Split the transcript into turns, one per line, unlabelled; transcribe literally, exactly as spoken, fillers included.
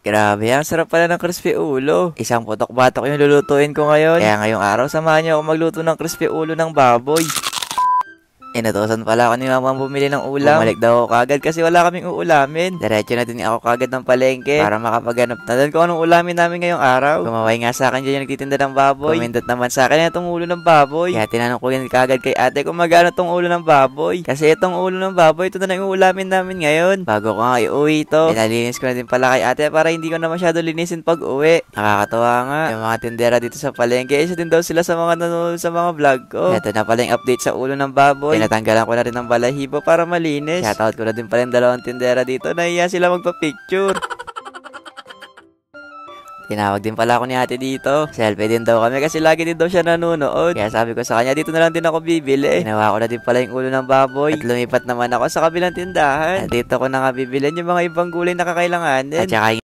Grabe, ang sarap pala ng crispy ulo. Isang putok-batok yung lulutuin ko ngayon. Kaya ngayong araw, samahan niyo ako magluto ng crispy ulo ng baboy. Inutosan pala ako ni mama bumili ng ulam. Bumalik daw ako kagad kasi wala kaming uulamin. Diretso na din ako kagad ng palengke para makapaghanap na doon kung anong ulamin namin ngayong araw. Kumaway nga sa akin dyan yung nagtitinda ng baboy. Kumindot naman sa akin itong ulo ng baboy. Kaya tinanong ko yan kagad kay ate kung magkano itong ulo ng baboy. Kasi itong ulo ng baboy, ito na lang yung uulamin namin ngayon. Bago ko nga iuwi ito, pinalinis ko na din pala kay ate para hindi ko na masyado linisin pag uwi. Nakakatawa nga. Yung mga tindera dito sa palengke, isa din daw sila sa mga nanonood sa mga vlog ko. Ito na pala yung update sa ulo ng baboy. Tinatanggalan ko na rin ng balahibo para malinis. Shoutout ko na din pala yung dalawang tindera dito. Nahiya sila magpa-picture. Tinawag din pala ako ni ate dito. Selfie din daw kami kasi lagi din daw siya nanonood. Kaya sabi ko sa kanya, dito na lang din ako bibili. Ginawa ko na din pala yung ulo ng baboy. At lumipat naman ako sa kabilang tindahan. At dito ko na nga bibilin yung mga ibang gulay na kakailanganin. At saka